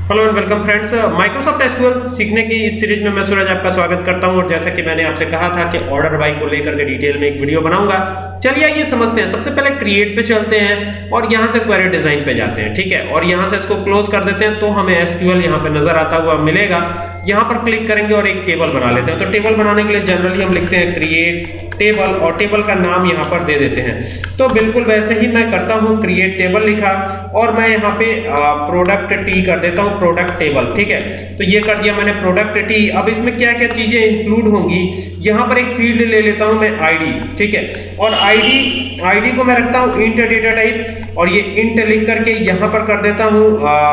Hello and welcome friends, Microsoft SQL सीखने की इस सीरीज में मैं सूरज आपका स्वागत करता हूं। और जैसा कि मैंने आपसे कहा था कि ऑर्डर बाई को लेकर के डिटेल में एक वीडियो बनाऊंगा। चलिए आइए समझते हैं। सबसे पहले क्रिएट पे चलते हैं और यहां से क्वेरी डिजाइन पे जाते हैं, ठीक है। और यहां से इसको क्लोज कर देते हैं तो हमें एसक्यूएल यहां पे नजर आता हुआ मिलेगा। यहां पर क्लिक करेंगे और एक टेबल बना लेते हैं। तो टेबल बनाने के लिए जनरली हम लिखते हैं क्रिएट टेबल और टेबल का नाम यहां पर दे देते हैं। तो बिल्कुल वैसे ही मैं करता हूं, क्रिएट टेबल लिखा और मैं यहां पे प्रोडक्ट टी कर देता हूं, प्रोडक्ट टेबल, ठीक है। तो ये कर दिया मैंने प्रोडक्ट टी। अब इसमें क्या क्या चीजें इंक्लूड होंगी, यहां पर एक फील्ड ले लेता हूं मैं आईडी, ठीक है। और आईडी को मैं रखता हूं इंट डेटा टाइप और ये इंट लिख करके यहां पर कर देता हूं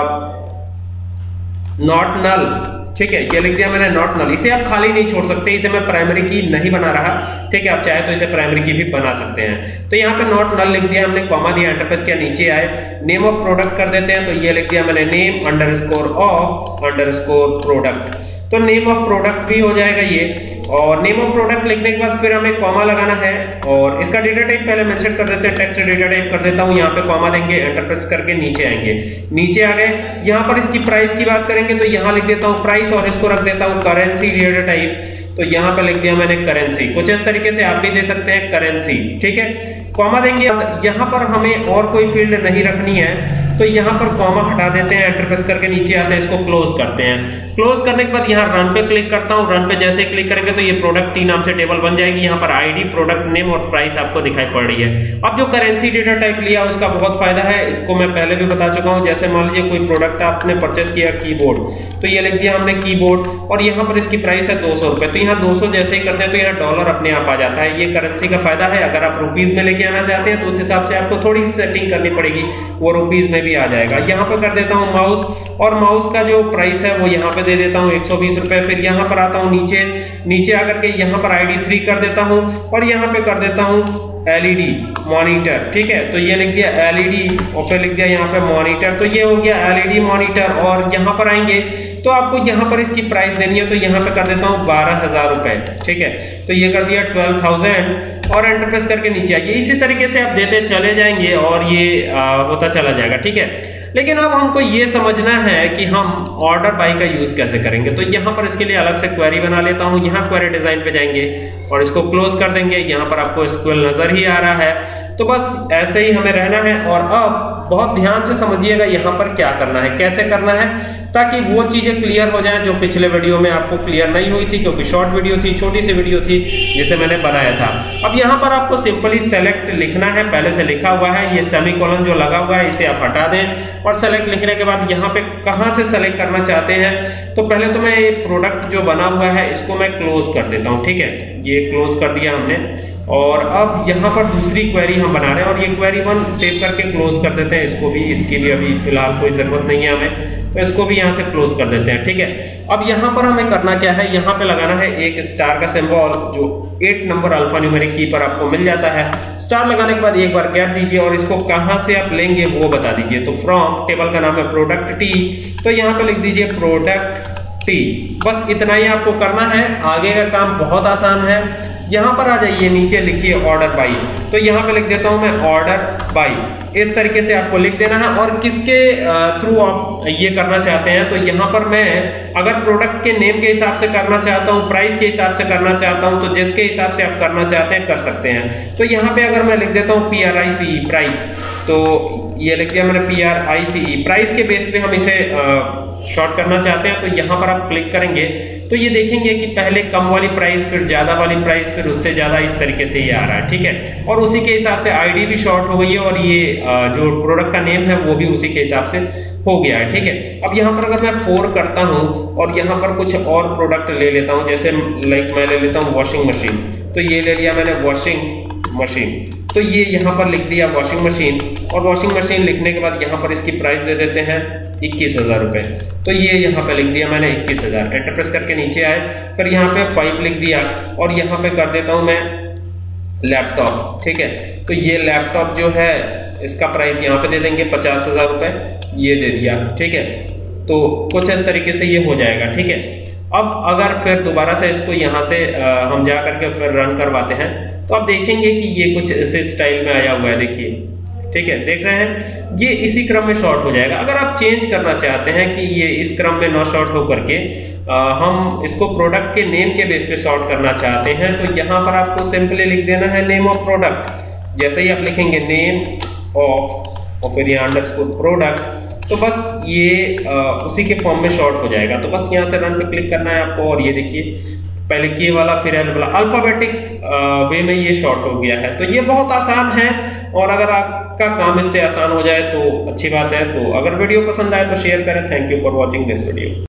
नॉट नल, ठीक है। ये लिख दिया मैंने नॉट नल। इसे आप खाली नहीं छोड़ सकते, इसे मैं प्राइमरी की नहीं बना रहा, ठीक है। आप चाहे तो इसे प्राइमरी की भी बना सकते हैं। तो यहाँ पे नॉट नल लिख दिया हमने, कॉमा दिया, एंटर प्रेस किया, नीचे आए नेम ऑफ प्रोडक्ट कर देते हैं। तो ये लिख दिया मैंने name underscore of underscore product. तो नेम ऑफ प्रोडक्ट भी हो जाएगा ये। और नेम ऑफ प्रोडक्ट लिखने के बाद फिर हमें कॉमा लगाना है और इसका डेटा टाइप पहले मेंशन कर देते हैं, टेक्स्ट डेटा टाइप कर देता हूं। यहाँ पे कॉमा देंगे, एंटर प्रेस करके नीचे आएंगे, नीचे आ गए। यहाँ पर इसकी प्राइस की बात करेंगे तो यहाँ लिख देता हूँ प्राइस और इसको रख देता हूँ करेंसी डेटा टाइप। तो यहाँ पे लिख दिया मैंने करेंसी। कुछ इस तरीके से आप भी दे सकते हैं करेंसी, ठीक है। कॉमा देंगे। यहाँ पर हमें और कोई फील्ड नहीं रखनी है तो यहाँ पर कॉमा हटा देते हैं, एंटर प्रेस करके नीचे आते हैं, इसको क्लोज करते हैं। क्लोज करने के बाद यहाँ रन पे क्लिक करता हूँ। रन पे जैसे क्लिक करेंगे तो ये प्रोडक्ट टी नाम से टेबल बन जाएगी। यहाँ पर आईडी, प्रोडक्ट नेम और प्राइस आपको दिखाई पड़ रही है। अब जो करेंसी डेटा टाइप लिया उसका बहुत फायदा है, इसको मैं पहले भी बता चुका हूँ। जैसे मान लीजिए कोई प्रोडक्ट आपने परचेस किया कीबोर्ड, तो ये लिख दिया हमने कीबोर्ड और यहाँ पर इसकी प्राइस है 200 रुपए। तो यहाँ 200 जैसे ही करते हैं तो यहाँ डॉलर अपने आप आ जाता है। ये करेंसी का फायदा है। अगर आप रुपीज में लेके आना चाहते हैं तो उस हिसाब से आपको थोड़ी सी सेटिंग करनी पड़ेगी, वो रुपीज में भी आ जाएगा। यहाँ पर कर देता हूँ माउस और माउस का जो प्राइस है वो यहाँ पे दे देता हूँ 120 रुपए। फिर यहाँ पर आता हूँ नीचे आकर के यहाँ पर ID 3 कर देता हूँ और यहाँ पे कर देता हूँ LED मॉनिटर, ठीक है। तो ये लिख दिया LED और फिर लिख दिया यहाँ पे मॉनिटर। तो ये हो गया LED मॉनिटर। और यहाँ पर आएंगे तो आपको यहाँ पर इसकी प्राइस देनी है, तो यहाँ पे कर देता हूँ 12,000 रुपए, ठीक है। तो ये कर दिया 12,000 और एंटर प्रेस करके नीचे आइए। इसी तरीके से आप देते चले जाएंगे और ये होता चला जाएगा, ठीक है। लेकिन अब हमको ये समझना है कि हम ऑर्डर बाई का यूज कैसे करेंगे। तो यहाँ पर इसके लिए अलग से क्वेरी बना लेता हूँ। यहाँ क्वेरी डिजाइन पे जाएंगे और इसको क्लोज कर देंगे। यहाँ पर आपको एसक्यूएल नजर ही आ रहा है। तो बस ऐसे ही हमें रहना है। और अब बहुत ध्यान से समझिएगा यहाँ पर क्या करना है, कैसे करना है, ताकि वो चीजें क्लियर हो जाएं जो पिछले वीडियो में आपको क्लियर नहीं हुई थी, क्योंकि शॉर्ट वीडियो थी, छोटी सी वीडियो थी जिसे मैंने बनाया था। अब यहाँ पर आपको सिंपली सेलेक्ट लिखना है, पहले से लिखा हुआ है। ये सेमीकोलन जो लगा हुआ है इसे आप हटा दें और सेलेक्ट लिखने के बाद यहाँ पे कहाँ से सेलेक्ट करना चाहते हैं। तो पहले तो मैं ये प्रोडक्ट जो बना हुआ है इसको मैं क्लोज कर देता हूँ, ठीक है। ये क्लोज कर दिया हमने। और अब यहाँ पर दूसरी क्वेरी हम बना रहे हैं और ये क्वेरी 1 सेव करके क्लोज कर देते हैं इसको भी। इसकी भी अभी फिलहाल कोई जरूरत नहीं है हमें, तो इसको भी यहाँ से क्लोज कर देते हैं, ठीक है। अब यहाँ पर हमें करना क्या है, यहाँ पे लगाना है एक स्टार का सिंबल जो 8 नंबर अल्फा न्यूमेरिक की पर आपको मिल जाता है। स्टार लगाने के बाद एक बार गैप दीजिए और इसको कहाँ से आप लेंगे वो बता दीजिए। तो फ्रॉम टेबल का नाम है प्रोडक्ट टी, तो यहाँ पे लिख दीजिए प्रोडक्ट टी। बस इतना ही आपको करना है, आगे का काम बहुत आसान है। यहाँ पर आ जाइए, नीचे लिखिए ऑर्डर बाई। तो यहाँ पे लिख देता हूँ मैं ऑर्डर बाई। इस तरीके से आपको लिख देना है। और किसके थ्रू आप ये करना चाहते हैं, तो यहाँ पर मैं अगर प्रोडक्ट के नेम के हिसाब से करना चाहता हूँ, प्राइस के हिसाब से करना चाहता हूँ, तो जिसके हिसाब से आप करना चाहते हैं कर सकते हैं। तो यहाँ पे अगर मैं लिख देता हूँ PRICE प्राइस, तो ये लिख दिया मैंने PRICE प्राइस के बेस पे हम इसे शॉर्ट करना चाहते हैं। तो यहाँ पर आप क्लिक करेंगे तो ये देखेंगे कि पहले कम वाली प्राइस, फिर ज्यादा वाली प्राइस, फिर उससे ज्यादा, इस तरीके से ये आ रहा है, ठीक है। और उसी के हिसाब से आईडी भी शॉर्ट हो गई है और ये जो प्रोडक्ट का नेम है वो भी उसी के हिसाब से हो गया है, ठीक है। अब यहाँ पर अगर मैं 4 करता हूँ और यहाँ पर कुछ और प्रोडक्ट ले लेता हूँ, जैसे लाइक मैं ले लेता हूँ वॉशिंग मशीन। तो ये ले लिया मैंने वॉशिंग मशीन। तो ये यहाँ पर लिख दिया वॉशिंग मशीन और वॉशिंग मशीन लिखने के बाद यहाँ पर इसकी प्राइस दे देते हैं 21,000 रुपए। तो ये यहाँ पे लिख दिया मैंने 21,000। एंटर प्रेस करके नीचे आए, फिर यहाँ पे 5 लिख दिया और यहाँ पे कर देता हूँ मैं लैपटॉप, ठीक है। तो ये लैपटॉप जो है इसका प्राइस यहाँ पे दे देंगे 50,000 रुपए, ये दे दिया, ठीक है। तो कुछ इस तरीके से ये हो जाएगा, ठीक है। अब अगर फिर दोबारा से इसको यहाँ से हम जा करके फिर रन करवाते हैं तो आप देखेंगे कि ये कुछ इस स्टाइल में आया हुआ है। देखिए ठीक है, देख रहे हैं ये इसी क्रम में शॉर्ट हो जाएगा। अगर आप चेंज करना चाहते हैं कि ये इस क्रम में ना शॉर्ट हो करके हम इसको प्रोडक्ट के नेम के बेस पे शॉर्ट करना चाहते हैं, तो यहाँ पर आपको सिंपली लिख देना है नेम ऑफ प्रोडक्ट। जैसे ही आप लिखेंगे नेम ऑफ और फिर यहाँ अंडरस्कोर प्रोडक्ट, तो बस ये उसी के फॉर्म में शॉर्ट हो जाएगा। तो बस यहाँ से रन पे क्लिक करना है आपको और ये देखिए पहले के वाला फिर एल वाला अल्फाबेटिक वे में ये शॉर्ट हो गया है। तो ये बहुत आसान है और अगर आपका काम इससे आसान हो जाए तो अच्छी बात है। तो अगर वीडियो पसंद आए तो शेयर करें। Thank you for watching this video.